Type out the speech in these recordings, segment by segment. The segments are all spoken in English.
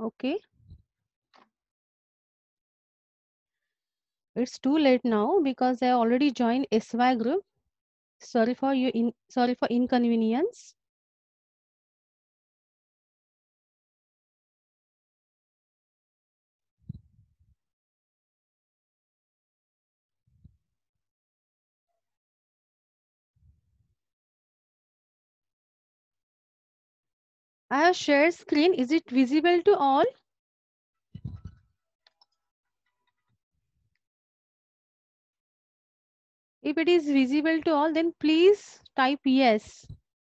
Okay, it's too late now because I already joined SY group. Sorry for inconvenience. I have shared screen. Is it visible to all? If it is visible to all, then please type yes.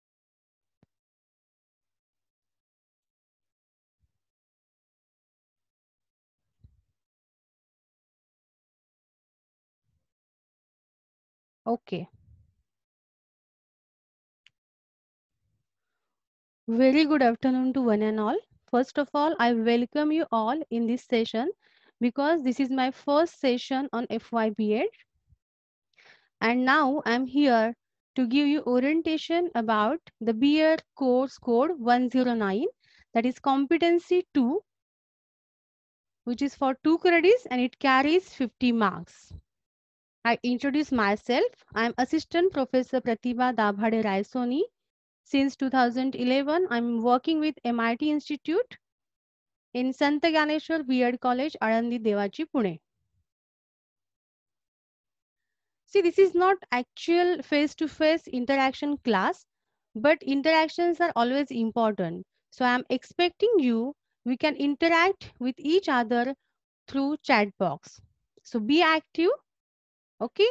Okay. Very good afternoon to one and all. First of all, I welcome you all in this session because this is my first session on FYBA, and now I'm here to give you orientation about the BEd course code 109, that is competency 2, which is for 2 credits and it carries 50 marks. I introduce myself. I'm Assistant Professor Pratibha Dabhade Raisoni. Since 2011, I'm working with MIT Institute in Sant Gyaneshwar B.Ed College, Alandi Devachi, Pune. See, this is not actual face-to-face interaction class, but interactions are always important. So I'm expecting we can interact with each other through chat box. So be active, okay?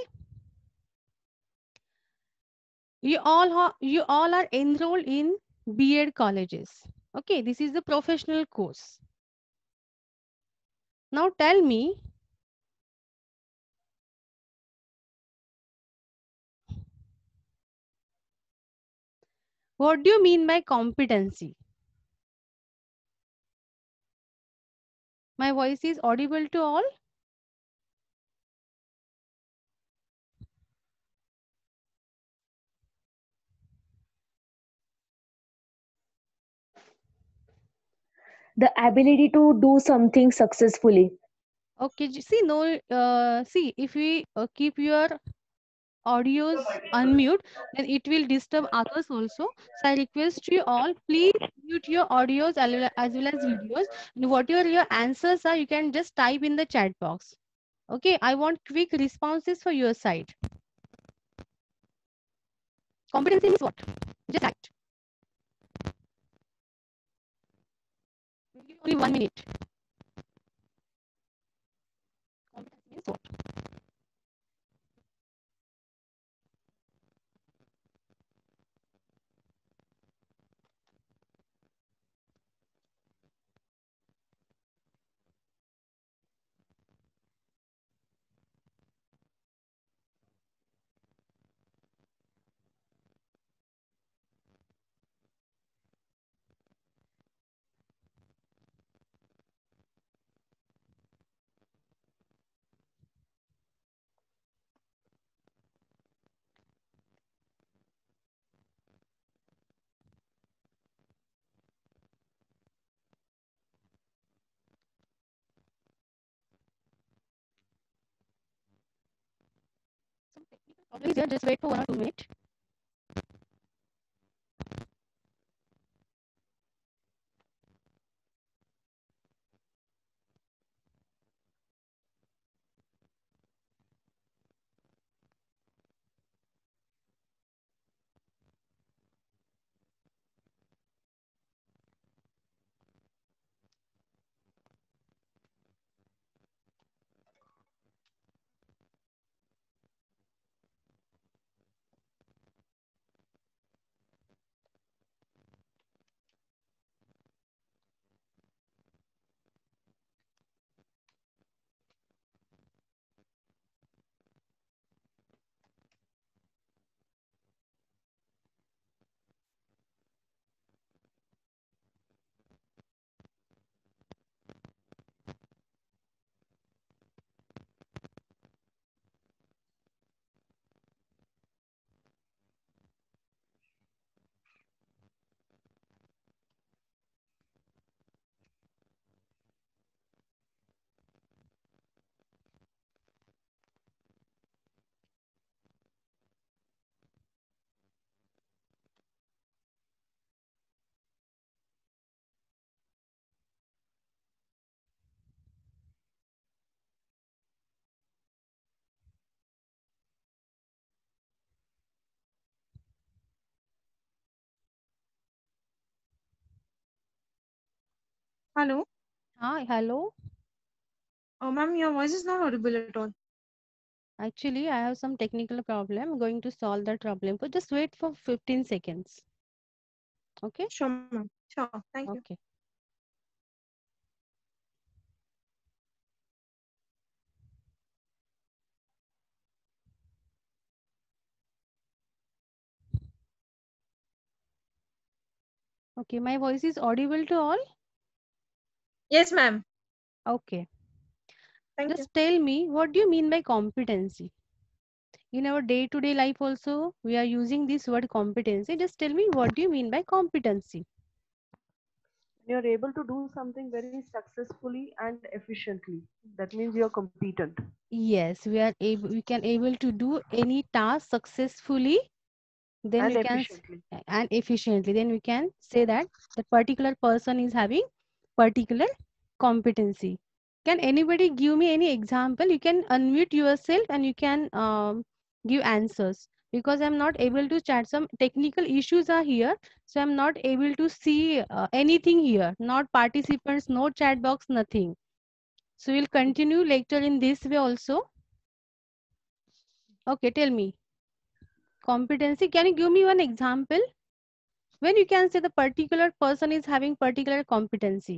You all are enrolled in B.Ed colleges. Okay, this is the professional course. Now tell me, what do you mean by competency? My voice is audible to all? The ability to do something successfully. Okay, see, no, see, if we keep your audios unmute, then it will disturb others also. So I request you all, please mute your audios as well as videos. And whatever your answers are, you can just type in the chat box. Okay, I want quick responses for your side. Competency means what? Just act. We'll give only 1 minute. Competency means what? Some technical problem is there. Just wait for 1 or 2 minutes. Hello. Hi, hello. Oh, ma'am, your voice is not audible at all. Actually, I have some technical problem. I'm going to solve that problem. But just wait for 15 seconds. Okay? Sure, ma'am. Sure. Thank you. Okay. Okay, my voice is audible to all? Yes, ma'am. Okay. Thank you. Just tell me, what do you mean by competency? In our day-to-day life also, we are using this word competency. Just tell me, what do you mean by competency? You're able to do something very successfully and efficiently. That means you're competent. Yes, we can able to do any task successfully, then And we can efficiently. and efficiently. Then we can say that the particular person is having particular competency. Can anybody give me any example? You can unmute yourself and you can give answers, because I'm not able to chat. Some technical issues are here, so I'm not able to see anything here. Not participants, no chat box, nothing. So we'll continue lecture in this way also. Okay, tell me. Competency. Can you give me one example? When you can say the particular person is having particular competency.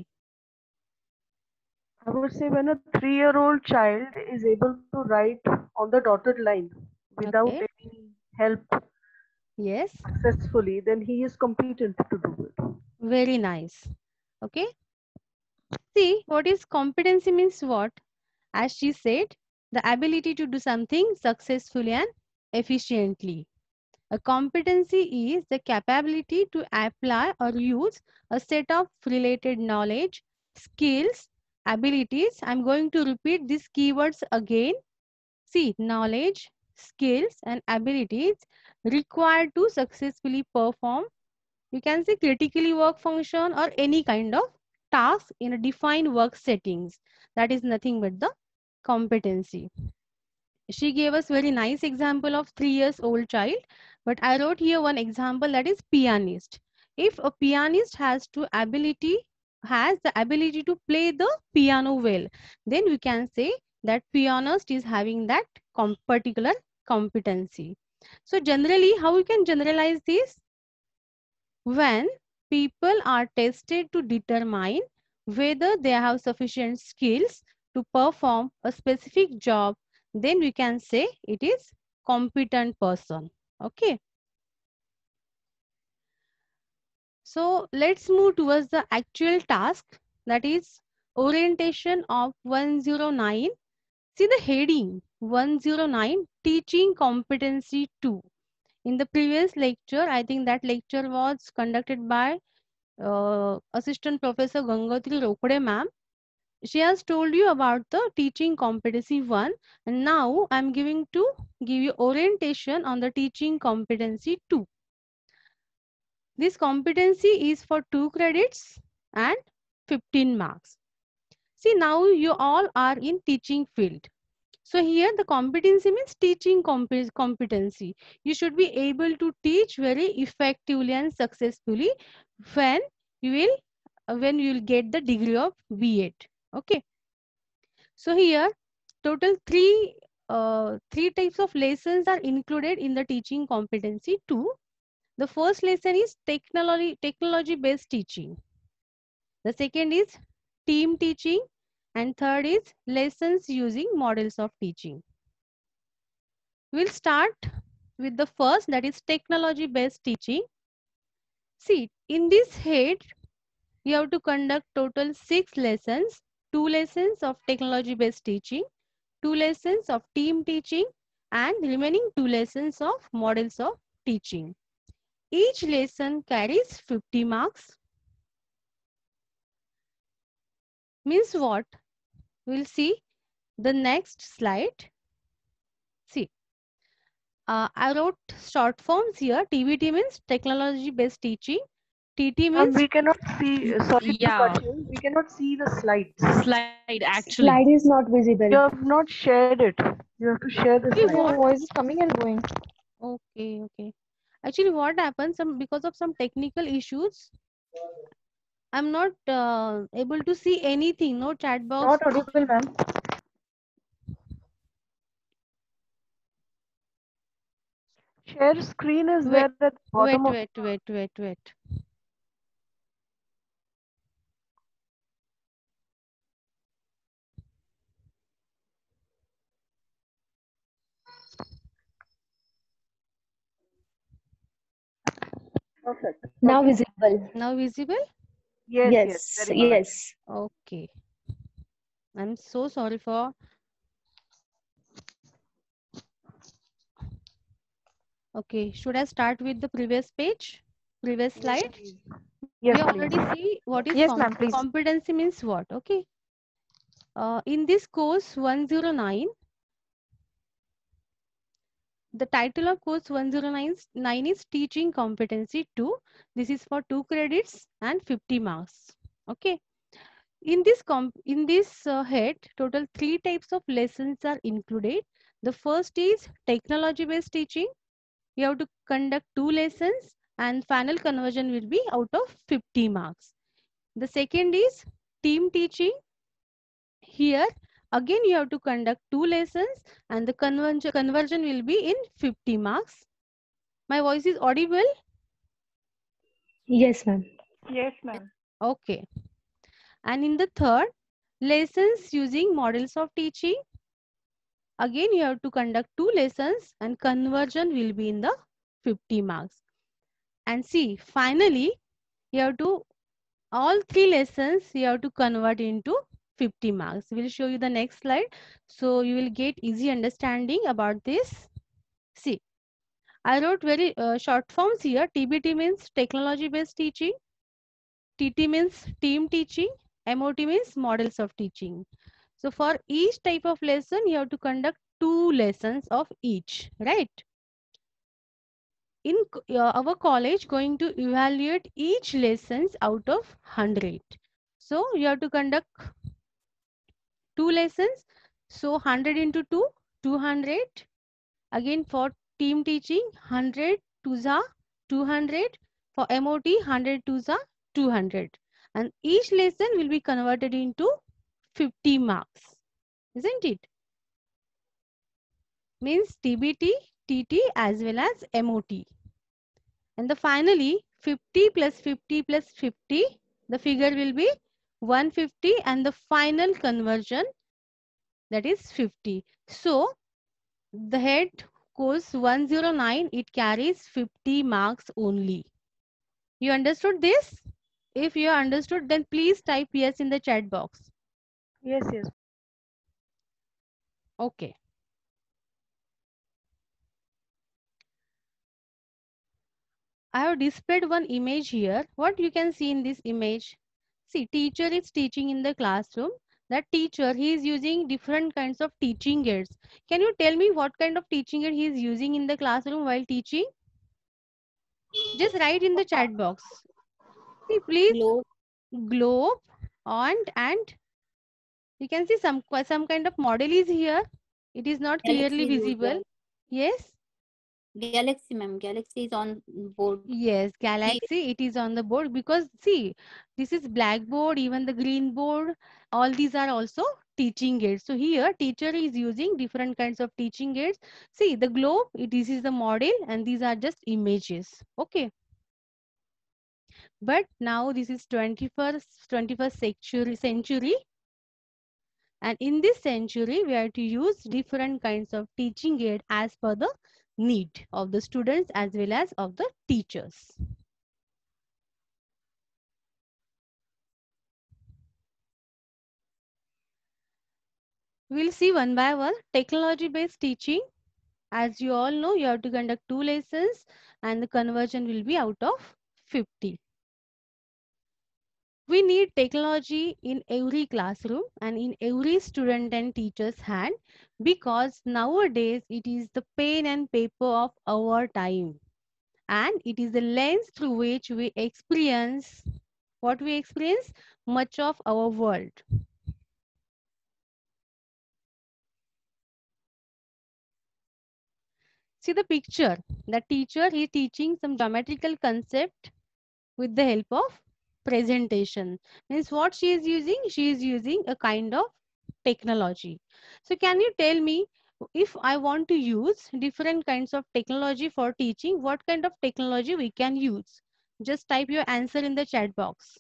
I would say when a 3-year-old child is able to write on the dotted line without Okay. any help Yes. successfully, then he is competent to do it. Very nice. Okay. See, what is competency means what? As she said, the ability to do something successfully and efficiently. A competency is the capability to apply or use a set of related knowledge, skills, abilities. I'm going to repeat these keywords again. See, knowledge, skills, and abilities required to successfully perform, you can say, critically work function or any kind of task in a defined work settings. That is nothing but the competency. She gave us very nice example of 3 years old child, but I wrote here one example, that is pianist. If a pianist has the ability to play the piano well, then we can say that pianist is having that particular competency. So generally, how we can generalize this? When people are tested to determine whether they have sufficient skills to perform a specific job, then we can say it is competent person. Okay. So let's move towards the actual task, that is orientation of 109. See the heading 109, teaching competency 2. In the previous lecture, I think that lecture was conducted by Assistant Professor Gangatri Rokde ma'am. She has told you about the teaching competency 1, and now I'm giving to give you orientation on the teaching competency 2. This competency is for 2 credits and 15 marks. See, now you all are in teaching field. So here the competency means teaching competency. You should be able to teach very effectively and successfully when you will get the degree of B.Ed. Okay. So here total three types of lessons are included in the teaching competency 2. The first lesson is technology based teaching. The second is team teaching, and third is lessons using models of teaching. We'll start with the first, that is technology based teaching. See, in this head, you have to conduct total 6 lessons, 2 lessons of technology based teaching, 2 lessons of team teaching, and remaining 2 lessons of models of teaching. Each lesson carries 50 marks. Means what? We'll see the next slide. See, I wrote short forms here. TBT means technology based teaching. TT means We cannot see, sorry to Yeah, cut you, we cannot see the slides. slide actually. Slide is not visible. You have not shared it. You have to share the actually slide. Your what voice is coming and going. okay. Actually what happens, because of some technical issues, I'm not able to see anything. No chat box. Not audible, ma'am. Share screen is Wait, there at the bottom of. wait. Perfect. Now Okay. visible. Now visible? Yes, yes, Yes, very good. yes. Okay. I'm so sorry for. Okay, should I start with the previous page? Previous Yes, slide? please. We Yes, please. already see what is Yes, ma'am, please. competency means what. Okay. In this course 109, the title of course 109 is Teaching Competency 2. This is for 2 credits and 50 marks. Okay. In this head, total 3 types of lessons are included. The first is technology based teaching. You have to conduct 2 lessons and final conversion will be out of 50 marks. The second is team teaching. Here again you have to conduct 2 lessons and the conversion will be in 50 marks. My voice is audible? Yes, ma'am. Yes, ma'am. Okay. And in the third, lessons using models of teaching. Again you have to conduct 2 lessons and conversion will be in the 50 marks. And see, finally you have to all 3 lessons you have to convert into 50 marks. We'll show you the next slide so you will get easy understanding about this. See, I wrote very short forms here. TBT means technology based teaching, TT means team teaching, MOT means models of teaching. So for each type of lesson you have to conduct 2 lessons of each, right? In our college going to evaluate each lessons out of 100. So you have to conduct 2 lessons. So 100 into 2, 200. Again for team teaching, 100 2 za 200. For MOT, 100 2 za 200. And each lesson will be converted into 50 marks. Isn't it? Means TBT, TT as well as MOT. And the finally 50 plus 50 plus 50, the figure will be 150 and the final conversion that is 50. So the head course 109, it carries 50 marks only. You understood this? If you understood, then please type yes in the chat box. Yes, yes. Okay. I have displayed one image here. What you can see in this image? See, teacher is teaching in the classroom. That teacher, he is using different kinds of teaching aids. Can you tell me what kind of teaching aid he is using in the classroom while teaching? Just write in the chat box. See, please, globe and you can see some kind of model is here. It is not clearly Galaxy is visible. Yes. Galaxy, ma'am. Galaxy is on board. Yes, Galaxy, it is on the board because see, this is blackboard, even the green board, all these are also teaching aids. So here, teacher is using different kinds of teaching aids. See, the globe, this is the model and these are just images. Okay. But now this is 21st century. And in this century, we have to use different kinds of teaching aid as per the need of the students as well as of the teachers. We'll see one by one. Technology based teaching. As you all know, you have to conduct 2 lessons and the conversion will be out of 50. We need technology in every classroom and in every student and teacher's hand because nowadays it is the pen and paper of our time and it is the lens through which we experience what we experience much of our world. See the picture. The teacher is teaching some geometrical concept with the help of presentation. Means what she is using? She is using a kind of technology. So can you tell me, if I want to use different kinds of technology for teaching, what kind of technology we can use? Just type your answer in the chat box.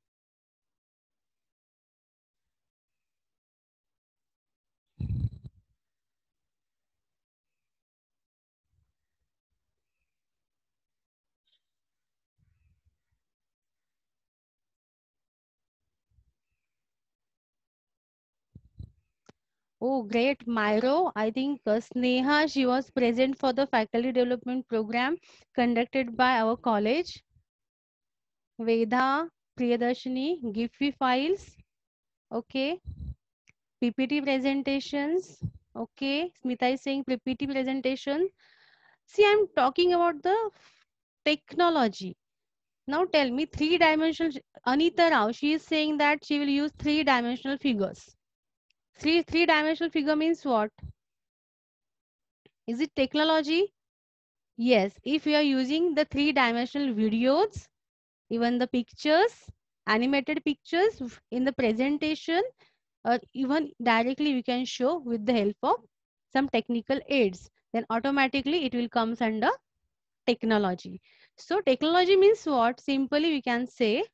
Oh, great, Myro. I think Sneha, she was present for the faculty development program conducted by our college. Veda, Priyadarshini, Giphy files. Okay. PPT presentations. Okay. Smita is saying PPT presentation. See, I'm talking about the technology. Now tell me three-dimensional. Anita Rao, she is saying that she will use three-dimensional figures. Three-dimensional figure means what? Is it technology? Yes, if you are using the three-dimensional videos, even the pictures, animated pictures in the presentation, or even directly we can show with the help of some technical aids, then automatically it will comes under technology. So technology means what? Simply we can say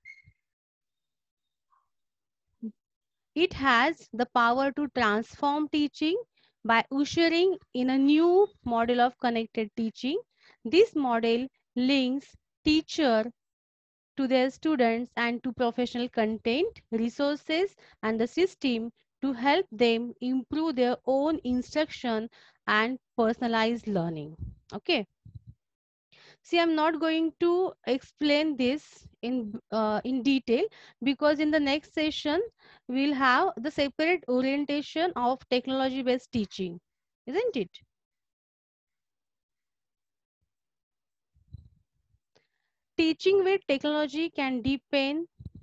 it has the power to transform teaching by ushering in a new model of connected teaching. This model links teacher to their students and to professional content, resources, and the system to help them improve their own instruction and personalized learning. Okay. See, I'm not going to explain this in detail, because in the next session we'll have the separate orientation of technology based teaching, isn't it? Teaching with technology can deepen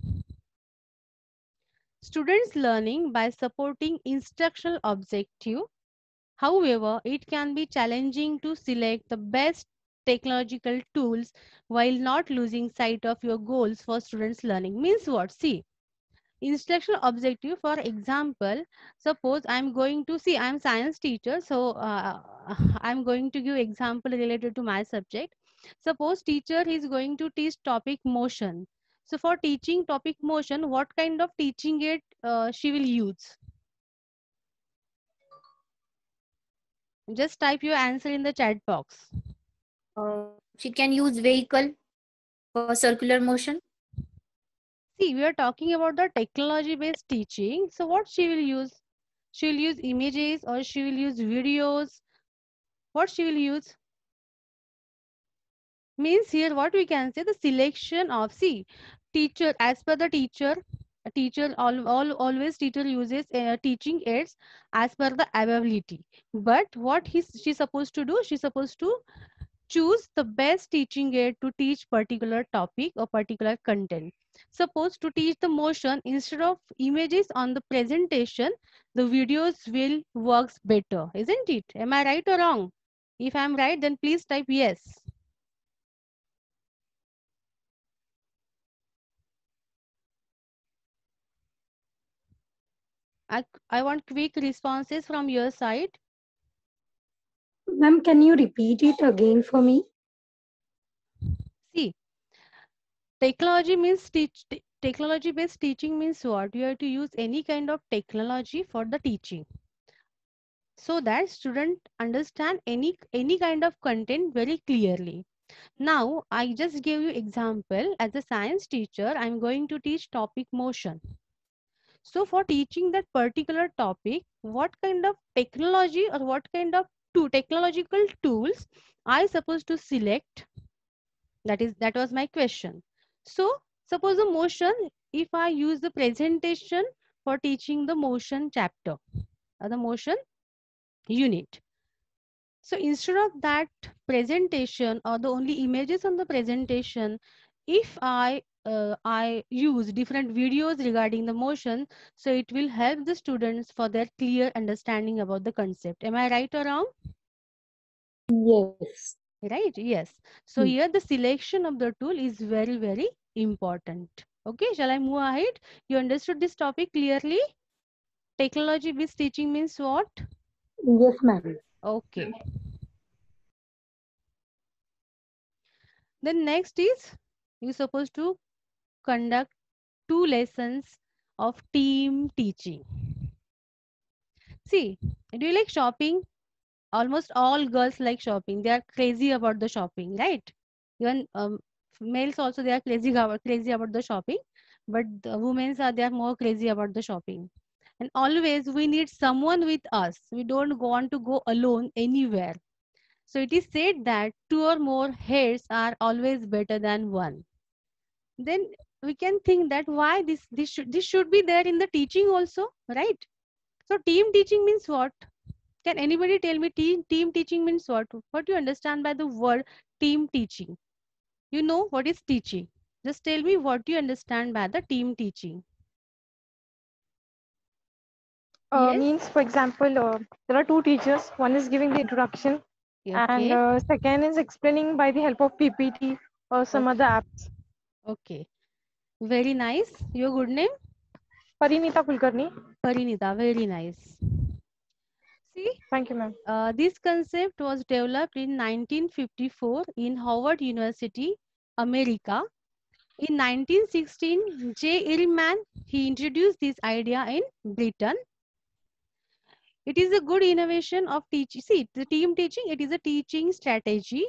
students' learning by supporting instructional objective. However, it can be challenging to select the best technological tools while not losing sight of your goals for students' learning. Means what? See, instructional objective, for example, suppose I'm going to see, I'm science teacher, so I'm going to give example related to my subject. Suppose teacher is going to teach topic motion. So for teaching topic motion, what kind of teaching aid she will use? Just type your answer in the chat box. She can use vehicle for circular motion. See, we are talking about the technology based teaching. So what she will use? She will use images or she will use videos. What she will use? Means here what we can say, the selection of, see, teacher, as per the teacher, a teacher always teacher uses teaching aids as per the ability. But what she's supposed to do? She's supposed to choose the best teaching aid to teach particular topic or particular content. Suppose to teach the motion, instead of images on the presentation, the videos will works better, isn't it? Am I right or wrong? If I'm right, then please type yes. I want quick responses from your side. Ma'am, can you repeat it again for me? See, technology means technology based teaching means what? You have to use any kind of technology for the teaching, so that student understand any kind of content very clearly. Now, I just gave you example. As a science teacher, I'm going to teach topic motion. So for teaching that particular topic, what kind of technology or what kind of technological tools I supposed to select? That was my question. So suppose the motion, if I use the presentation for teaching the motion chapter or the motion unit. So instead of that presentation or the only images on the presentation, if I use different videos regarding the motion, so it will help the students for their clear understanding about the concept. Am I right or wrong? Yes. Right? Yes. So here the selection of the tool is very, very important. Okay, shall I move ahead? You understood this topic clearly? Technology with teaching means what? Yes, ma'am. Okay. Then next is you're supposed to conduct 2 lessons of team teaching. See, do you like shopping? Almost all girls like shopping. They are crazy about the shopping, right? Even males also, they are crazy about the shopping, but the women's are, they are more crazy about the shopping. And always we need someone with us. We don't want to go alone anywhere. So it is said that 2 or more heads are always better than one. Then we can think that why this should be there in the teaching also, right? So team teaching means what? Can anybody tell me team teaching means what? What do you understand by the word team teaching? You know what is teaching? Just tell me what you understand by the team teaching. Yes. Means, for example, there are two teachers. One is giving the introduction, and Okay. second is explaining by the help of PPT or some other Okay. apps. Okay. Very nice. Your good name? Parinita Kulkarni. Parinita. Very nice. See, Thank you, ma'am. this concept was developed in 1954 in Howard University, America. In 1916, J. Ehrman, he introduced this idea in Britain. It is a good innovation of teaching. See, the team teaching, it is a teaching strategy.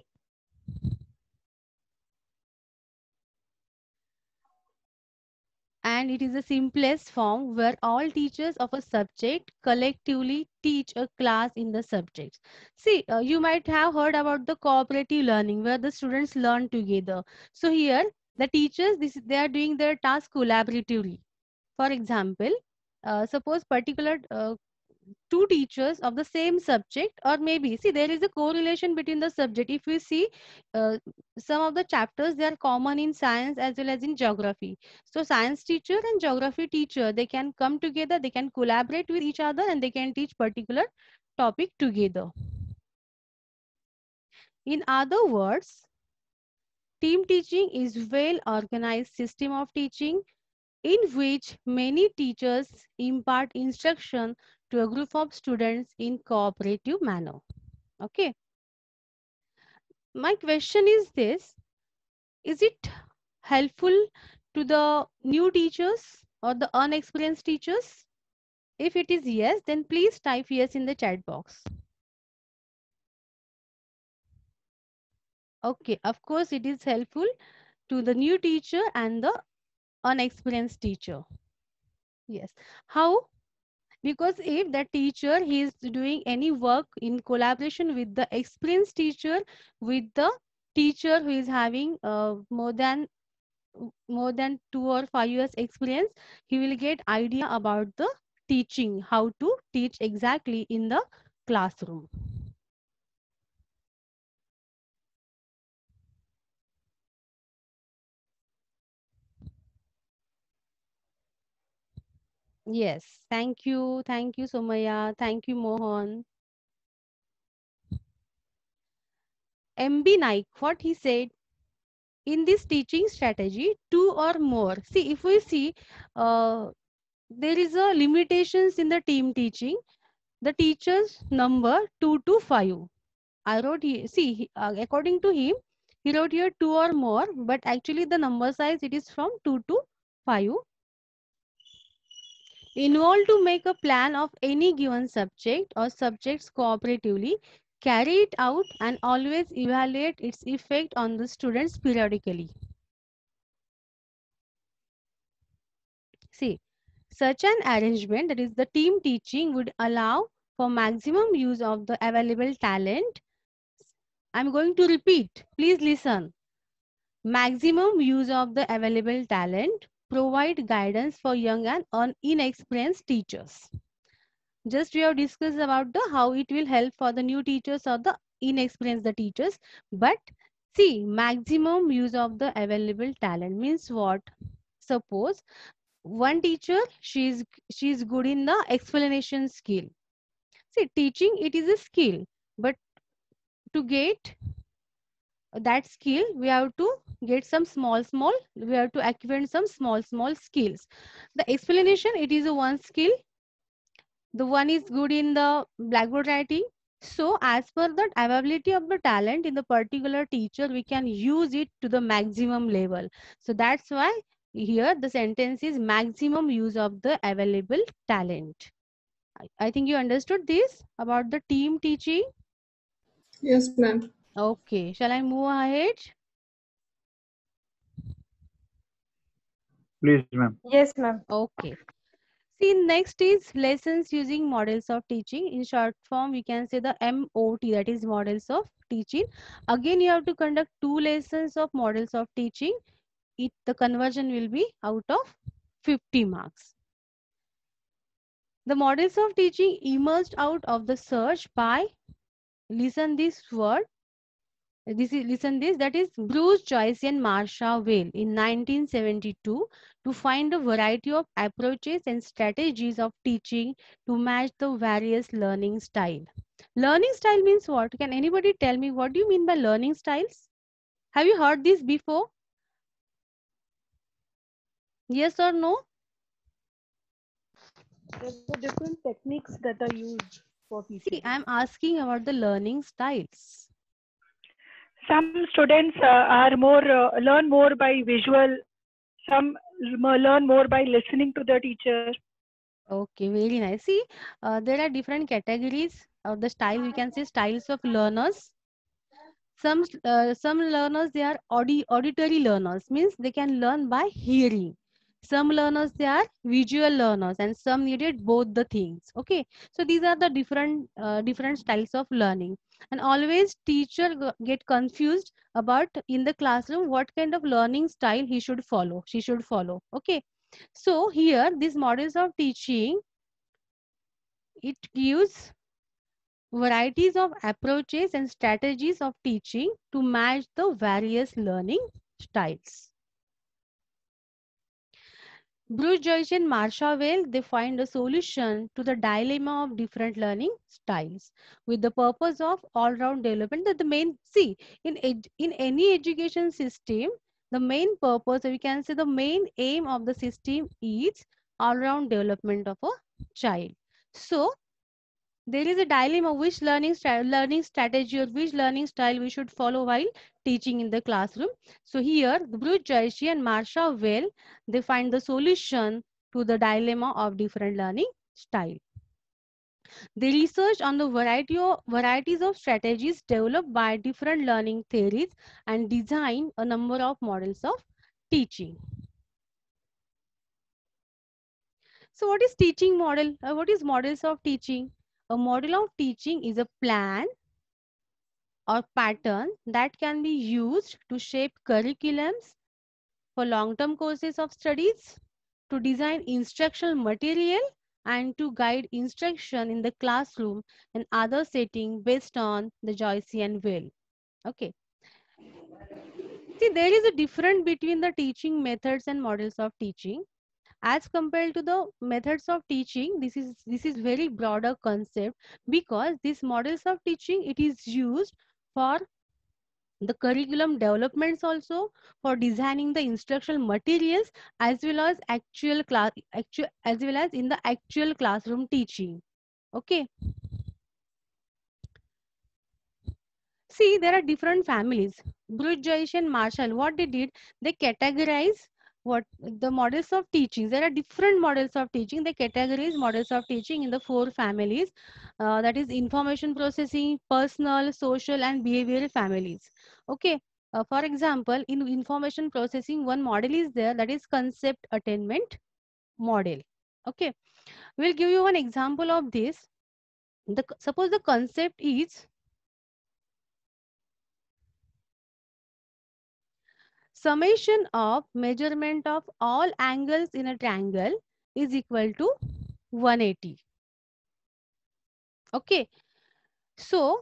And it is the simplest form where all teachers of a subject collectively teach a class in the subject. See, you might have heard about the cooperative learning where the students learn together. So here, the teachers, they are doing their task collaboratively. For example, suppose particular 2 teachers of the same subject, or maybe see there is a correlation between the subject. If we see uh, some of the chapters, they are common in science as well as in geography. So science teacher and geography teacher, they can come together, they can collaborate with each other, and they can teach particular topic together. In other words, team teaching is well organized system of teaching in which many teachers impart instruction to a group of students in cooperative manner. Okay. My question is this: is it helpful to the new teachers or the unexperienced teachers? If it is yes, then please type yes in the chat box. Okay, of course it is helpful to the new teacher and the unexperienced teacher. Yes. How? Because if the teacher he is doing any work in collaboration with the experienced teacher, with the teacher who is having more than 2 or 5 years experience, he will get idea about the teaching, how to teach exactly in the classroom. Yes, thank you, Somaya, thank you, Mohan. MB Naik, what he said: in this teaching strategy, 2 or more. See, if we see, there is a limitations in the team teaching. The teachers number 2 to 5. I wrote here. See, according to him, he wrote here 2 or more, but actually the number size it is from 2 to 5. Involved to make a plan of any given subject or subjects cooperatively, carry it out, and always evaluate its effect on the students periodically. See, such an arrangement, that is the team teaching, would allow for maximum use of the available talent. I'm going to repeat. Please listen. Maximum use of the available talent, provide guidance for young and inexperienced teachers. Just we have discussed about the how it will help for the new teachers or the inexperienced the teachers. But see, maximum use of the available talent means what? Suppose one teacher, she's good in the explanation skill. See, teaching it is a skill, but to get that skill, we have to get some we have to acquire some small skills. The explanation, it is a one skill. The one is good in the blackboard writing. So as per the availability of the talent in the particular teacher, we can use it to the maximum level. So that's why here the sentence is maximum use of the available talent. I think you understood this about the team teaching. Yes, ma'am. Okay, shall I move ahead? Please, ma'am. Yes, ma'am. Okay. See, next is lessons using models of teaching. In short form, we can say the MOT, that is models of teaching. Again, you have to conduct 2 lessons of models of teaching. The conversion will be out of 50 marks. The models of teaching emerged out of the search by, listen this word, that is Bruce Joyce and Marsha Vale in 1972 to find a variety of approaches and strategies of teaching to match the various learning style. Learning style means what? Can anybody tell me what do you mean by learning styles? Have you heard this before? Yes or no? There are different techniques that are used for See, teaching. I am asking about the learning styles. Some students are more learn more by visual. Some learn more by listening to the teacher. Okay, very nice. See, there are different categories of the style. We can say styles of learners. Some learners, they are auditory learners, means they can learn by hearing. Some learners, they are visual learners, and some needed both the things. Okay, so these are the different styles of learning. And always teacher get confused about in the classroom what kind of learning style he should follow, she should follow. Okay, so here these models of teaching, it gives varieties of approaches and strategies of teaching to match the various learning styles. Bruce Joyce and Marsha Vale, they find a solution to the dilemma of different learning styles with the purpose of all-round development. That the main, see, in any education system, the main purpose, or we can say the main aim of the system is all-round development of a child. So there is a dilemma which learning strategy or which learning style we should follow while teaching in the classroom. So here, Bruce Joyce and Marsha Vale, they find the solution to the dilemma of different learning style. They research on the varieties of strategies developed by different learning theories and design a number of models of teaching. So what is teaching model? What is models of teaching? A model of teaching is a plan or pattern that can be used to shape curriculums for long-term courses of studies, to design instructional material, and to guide instruction in the classroom and other setting based on the Joycean will. Okay. See, there is a difference between the teaching methods and models of teaching. As compared to the methods of teaching, this is very broader concept, because these models of teaching, it is used for the curriculum developments, also for designing the instructional materials, as well as as well as in the actual classroom teaching. Okay, see, there are different families. Bruce Joyce and Marshall, what they did, they categorize what the models of teaching. There are different models of teaching. They categorize models of teaching in the 4 families, that is information processing, personal, social, and behavioral families. Okay, for example, in information processing, one model is there, that is concept attainment model. Okay, we'll give you one example of this. Suppose the concept is summation of measurement of all angles in a triangle is equal to 180. Okay, so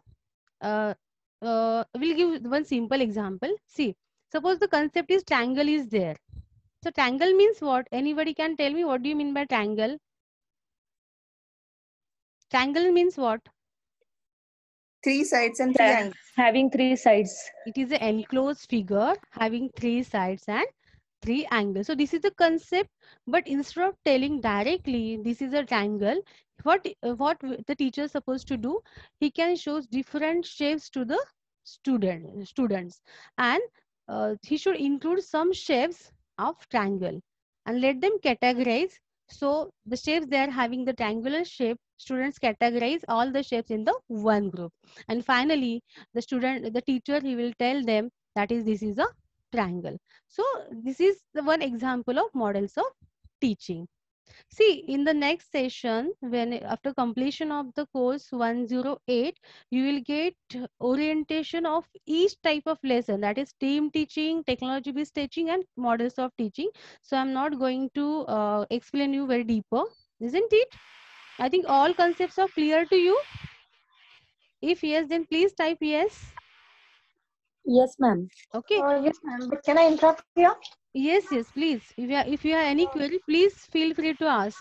we'll give one simple example. See, suppose the concept is triangle is there. So triangle means what? Anybody can tell me what do you mean by triangle? Triangle means what? Three sides and three angles. Having three sides. It is an enclosed figure having three sides and three angles. So this is the concept, but instead of telling directly this is a triangle, what the teacher is supposed to do, he can show different shapes to the students, and he should include some shapes of triangle and let them categorize. So the shapes they are having the triangular shape, students categorize all the shapes in the one group, and finally the teacher, he will tell them that is this is a triangle. So this is the one example of models of teaching. See, in the next session, when after completion of the course 108, you will get orientation of each type of lesson, that is team teaching, technology based teaching, and models of teaching. So I'm not going to explain you very deeper, isn't it? I think all concepts are clear to you. If yes, then please type yes. Yes, ma'am. Okay. Yes, ma'am. But can I interrupt here? Yes, please. If you have any query, please feel free to ask.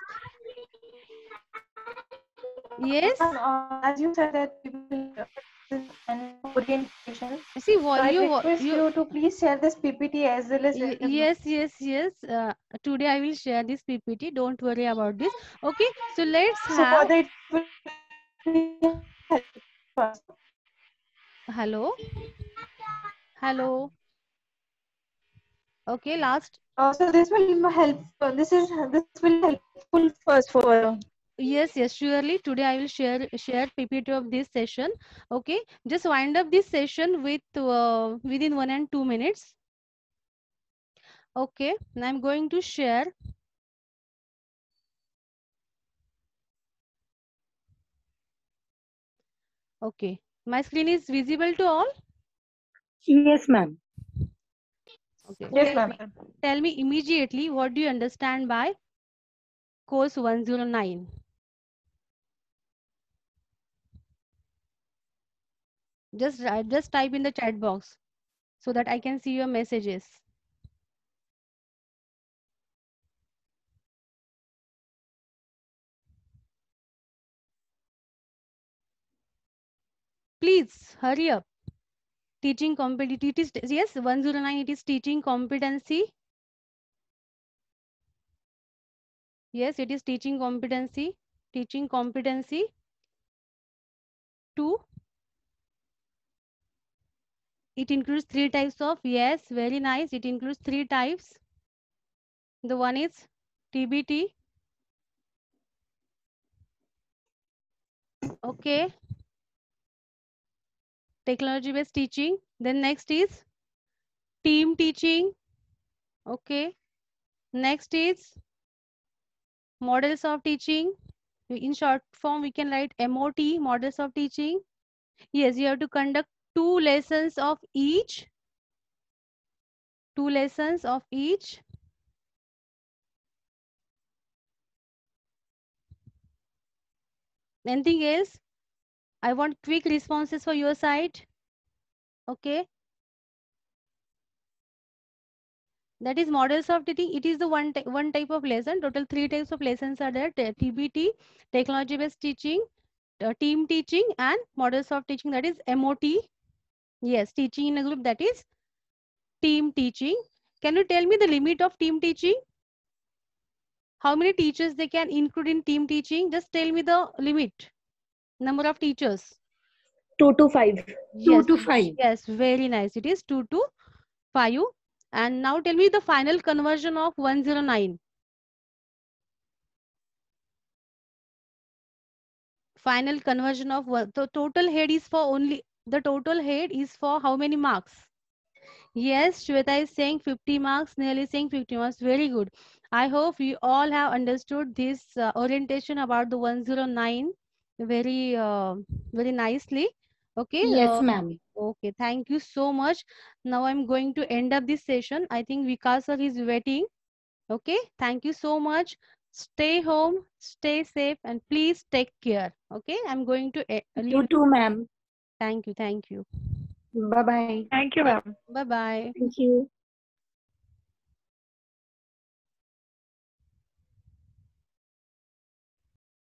Yes. As you said that we will an orientation. See, So I request you to please share this PPT as well as yes. Today I will share this PPT. Don't worry about this. Okay. So let's So have. further it will help us. Hello. Hello. Okay. Last. So this will help. This will helpful first for. Yes, surely. Today I will share PPT of this session. Okay. Just wind up this session with within 1 and 2 minutes. Okay. Now I'm going to share. Okay. My screen is visible to all? Yes, ma'am. Okay. Yes, ma'am. Tell me immediately, what do you understand by course 109? Just type in the chat box so that I can see your messages. Please hurry up. Teaching competency. Yes, 109, it is teaching competency. Yes, it is teaching competency. Teaching competency 2. It includes 3 types of. Yes, very nice. It includes 3 types. The one is TBT. Okay. Technology based teaching. Then next is team teaching. Okay. Next is models of teaching. In short form, we can write MOT, models of teaching. Yes, you have to conduct 2 lessons of each. 2 lessons of each. Anything else? I want quick responses for your side. Okay. That is models of teaching. It is the one type of lesson. Total 3 types of lessons are there. TBT, technology based teaching, team teaching, and models of teaching, that is MOT. Yes, teaching in a group, that is team teaching. Can you tell me the limit of team teaching? How many teachers they can include in team teaching? Just tell me the limit. Number of teachers. 2 to 5. Yes, 2 to 5. Yes, very nice. It is 2 to 5. And now tell me the final conversion of 109. Final conversion of the total head is for only, the total head is for how many marks? Yes, Shweta is saying 50 marks, Nehal is saying 50 marks. Very good. I hope you all have understood this orientation about the 109 very nicely. Okay. Yes, ma'am. Okay, thank you so much. Now I'm going to end up this session. I think Vikas sir is waiting. Okay, thank you so much. Stay home, stay safe, and please take care. Okay, I'm going to leave. You too, ma'am. Thank you. Bye-bye. Thank you, ma'am. Bye-bye. Thank you.